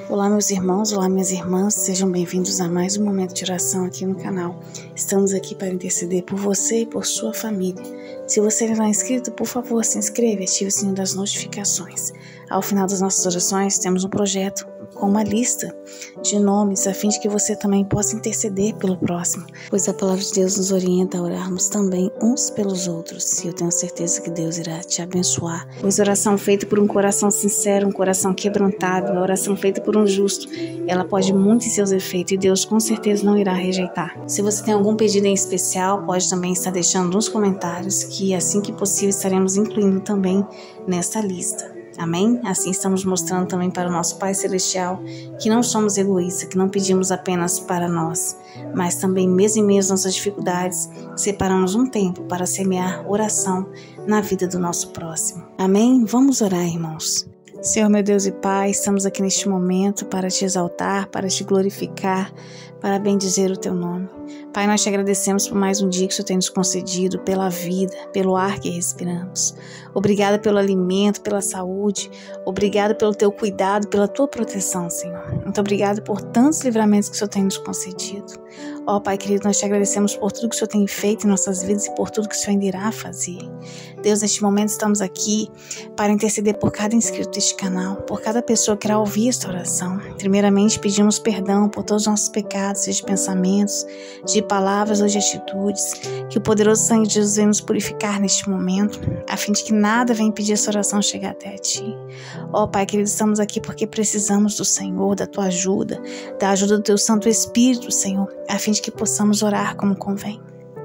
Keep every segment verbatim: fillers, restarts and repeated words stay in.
Olá meus irmãos, olá minhas irmãs, sejam bem-vindos a mais um momento de oração aqui no canal. Estamos aqui para interceder por você e por sua família. Se você não é inscrito, por favor se inscreva e ative o sininho das notificações. Ao final das nossas orações temos um projeto com uma lista de nomes a fim de que você também possa interceder pelo próximo, pois a palavra de Deus nos orienta a orarmos também uns pelos outros, e eu tenho certeza que Deus irá te abençoar, pois a oração feita por um coração sincero, um coração quebrantado, a oração feita por um justo, ela pode muito em seus efeitos e Deus com certeza não irá rejeitar. Se você tem algum pedido em especial, pode também estar deixando nos comentários, que assim que possível estaremos incluindo também nesta lista. Amém? Assim estamos mostrando também para o nosso Pai Celestial que não somos egoístas, que não pedimos apenas para nós, mas também mesmo em meio às nossas dificuldades, separamos um tempo para semear oração na vida do nosso próximo. Amém? Vamos orar, irmãos. Senhor meu Deus e Pai, estamos aqui neste momento para te exaltar, para te glorificar, para bendizer o teu nome. Pai, nós te agradecemos por mais um dia que o Senhor tem nos concedido, pela vida, pelo ar que respiramos. Obrigada pelo alimento, pela saúde. Obrigada pelo teu cuidado, pela tua proteção, Senhor. Muito obrigada por tantos livramentos que o Senhor tem nos concedido. Ó Pai querido, nós te agradecemos por tudo que o Senhor tem feito em nossas vidas e por tudo que o Senhor ainda irá fazer. Deus, neste momento estamos aqui para interceder por cada inscrito deste canal, por cada pessoa que irá ouvir esta oração. Primeiramente, pedimos perdão por todos os nossos pecados, seja de pensamentos, de palavras ou de atitudes, que o poderoso sangue de Jesus venha nos purificar neste momento, a fim de que nada venha impedir essa oração chegar até ti. Ó Pai querido, estamos aqui porque precisamos do Senhor, da tua ajuda, da ajuda do teu Santo Espírito, Senhor, a fim de que possamos orar como convém.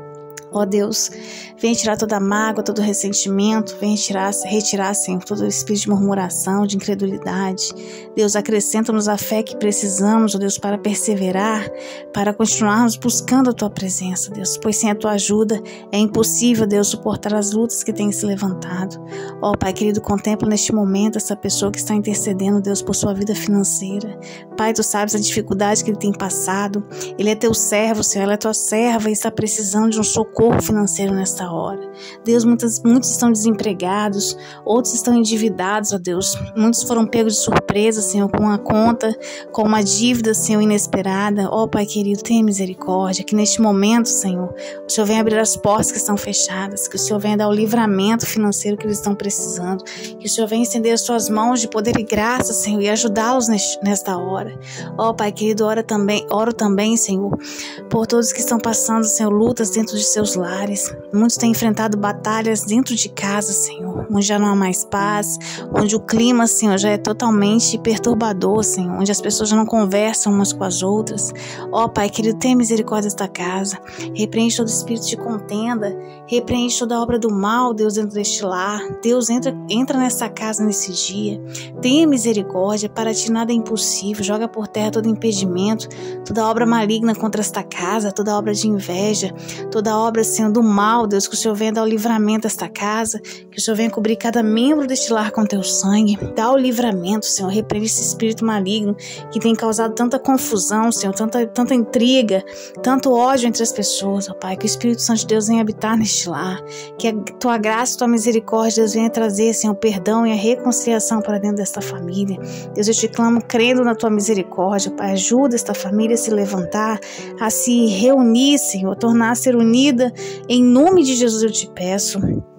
Ó Deus, venha tirar toda a mágoa, todo o ressentimento, venha tirar, retirar, Senhor, todo o espírito de murmuração, de incredulidade. Deus, acrescenta-nos a fé que precisamos, ó Deus, para perseverar, para continuarmos buscando a Tua presença, Deus, pois sem a Tua ajuda é impossível, Deus, suportar as lutas que têm se levantado. Ó Pai querido, contempla neste momento essa pessoa que está intercedendo, Deus, por sua vida financeira. Pai, Tu sabes a dificuldade que ele tem passado. Ele é Teu servo, Senhor, ela é Tua serva e está precisando de um socorro financeiro nesta hora. Deus, muitos, muitos estão desempregados, outros estão endividados, ó Deus. Muitos foram pegos de surpresa, Senhor, com uma conta, com uma dívida, Senhor, inesperada. Ó Pai querido, tenha misericórdia, que neste momento, Senhor, o Senhor venha abrir as portas que estão fechadas, que o Senhor venha dar o livramento financeiro que eles estão precisando, que o Senhor venha estender as suas mãos de poder e graça, Senhor, e ajudá-los nesta hora. Ó Pai querido, oro também, oro também, Senhor, por todos que estão passando, Senhor, lutas dentro de seus lares. Muitos têm enfrentado batalhas dentro de casa, Senhor, onde já não há mais paz, onde o clima, Senhor, já é totalmente perturbador, Senhor, onde as pessoas já não conversam umas com as outras. Ó Pai querido, tenha misericórdia desta casa, repreende todo espírito de contenda, repreende toda obra do mal, Deus, dentro deste lar. Deus, entra, entra nessa casa nesse dia, tenha misericórdia, para ti nada é impossível, joga por terra todo impedimento, toda obra maligna contra esta casa, toda obra de inveja, toda obra, Senhor, do mal, Deus, que o Senhor venha dar o livramento a esta casa, que o Senhor venha cobrir cada membro deste lar com teu sangue, dá o livramento, Senhor, repreende esse espírito maligno que tem causado tanta confusão, Senhor, tanta, tanta intriga, tanto ódio entre as pessoas, ó Pai, que o Espírito Santo de Deus venha habitar neste lar, que a tua graça, a tua misericórdia, Deus, venha trazer, Senhor, o perdão e a reconciliação para dentro desta família. Deus, eu te clamo, crendo na tua misericórdia, Pai, ajuda esta família a se levantar, a se reunir, Senhor, a tornar a ser unida. Em nome de Jesus eu te peço.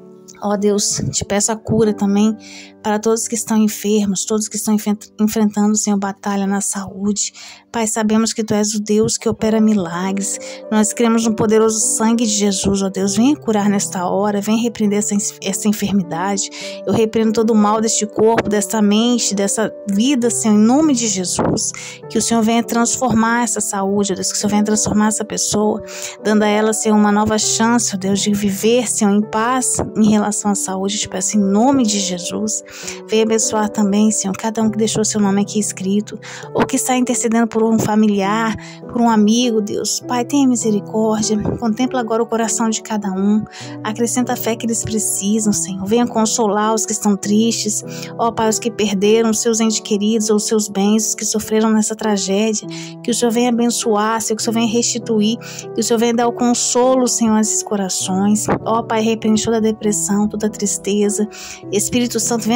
Ó Deus, te peço a cura também para todos que estão enfermos, todos que estão enfrentando, Senhor, batalha na saúde. Pai, sabemos que Tu és o Deus que opera milagres. Nós cremos no poderoso sangue de Jesus, ó Deus. Venha curar nesta hora, venha repreender essa, essa enfermidade. Eu repreendo todo o mal deste corpo, desta mente, dessa vida, Senhor, em nome de Jesus. Que o Senhor venha transformar essa saúde, ó Deus, que o Senhor venha transformar essa pessoa, dando a ela, Senhor, uma nova chance, ó Deus, de viver, Senhor, em paz em relação à saúde. Eu te peço em nome de Jesus. Venha abençoar também, Senhor, cada um que deixou seu nome aqui escrito, ou que está intercedendo por um familiar, por um amigo, Deus. Pai, tenha misericórdia, contempla agora o coração de cada um, acrescenta a fé que eles precisam, Senhor. Venha consolar os que estão tristes, ó Pai, os que perderam seus entes queridos ou seus bens, os que sofreram nessa tragédia, que o Senhor venha abençoar, Senhor, que o Senhor venha restituir, que o Senhor venha dar o consolo, Senhor, a esses corações. Ó Pai, repreende toda a depressão, toda a tristeza. Espírito Santo, venha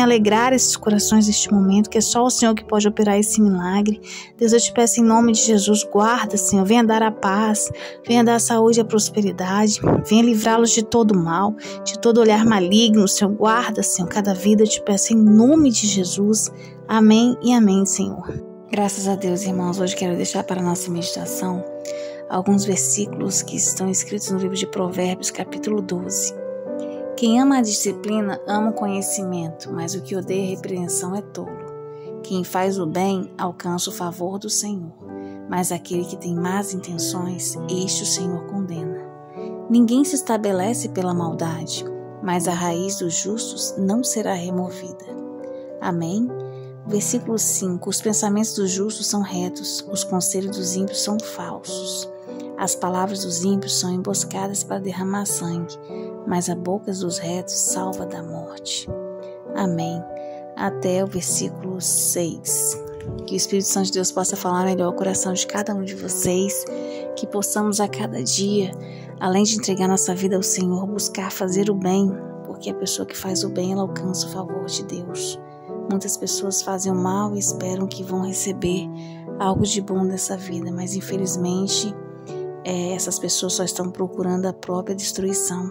alegrar esses corações neste momento, que é só o Senhor que pode operar esse milagre. Deus, eu te peço em nome de Jesus, guarda, Senhor, venha dar a paz, venha dar a saúde e a prosperidade, venha livrá-los de todo mal, de todo olhar maligno, Senhor, guarda, Senhor, cada vida, eu te peço em nome de Jesus. Amém e amém, Senhor. Graças a Deus, irmãos, hoje quero deixar para a nossa meditação alguns versículos que estão escritos no livro de Provérbios, capítulo doze. Quem ama a disciplina ama o conhecimento, mas o que odeia a repreensão é tolo. Quem faz o bem alcança o favor do Senhor, mas aquele que tem más intenções, este o Senhor condena. Ninguém se estabelece pela maldade, mas a raiz dos justos não será removida. Amém? Versículo cinco. Os pensamentos dos justos são retos, os conselhos dos ímpios são falsos. As palavras dos ímpios são emboscadas para derramar sangue, mas a boca dos retos salva da morte. Amém. Até o versículo seis. Que o Espírito Santo de Deus possa falar melhor ao coração de cada um de vocês, que possamos a cada dia, além de entregar nossa vida ao Senhor, buscar fazer o bem, porque a pessoa que faz o bem, ela alcança o favor de Deus. Muitas pessoas fazem o mal e esperam que vão receber algo de bom dessa vida, mas infelizmente é, essas pessoas só estão procurando a própria destruição.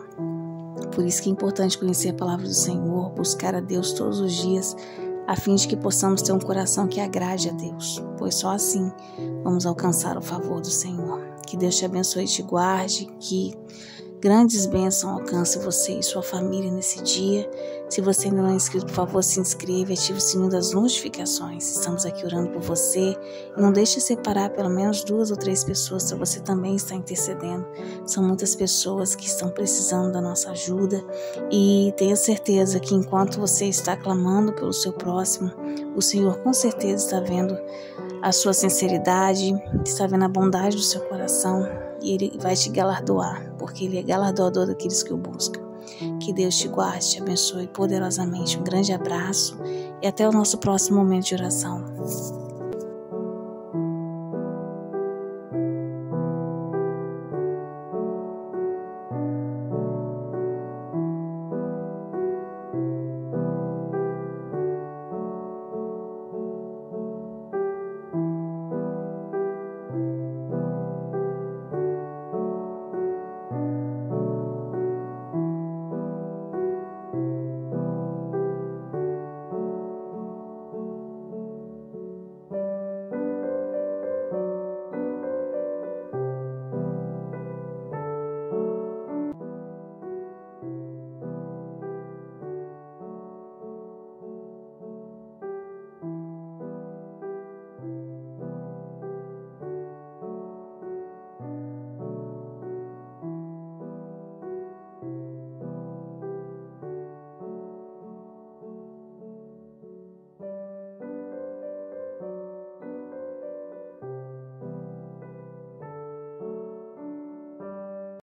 Por isso que é importante conhecer a palavra do Senhor, buscar a Deus todos os dias, a fim de que possamos ter um coração que agrade a Deus, pois só assim vamos alcançar o favor do Senhor. Que Deus te abençoe e te guarde, que grandes bênçãos alcancem você e sua família nesse dia. Se você ainda não é inscrito, por favor, se inscreva e ative o sininho das notificações. Estamos aqui orando por você. E não deixe de separar pelo menos duas ou três pessoas para você também estar intercedendo. São muitas pessoas que estão precisando da nossa ajuda. E tenha certeza que enquanto você está clamando pelo seu próximo, o Senhor com certeza está vendo a sua sinceridade, está vendo a bondade do seu coração. E Ele vai te galardoar, porque Ele é galardoador daqueles que o buscam. Que Deus te guarde, te abençoe poderosamente. Um grande abraço e até o nosso próximo momento de oração.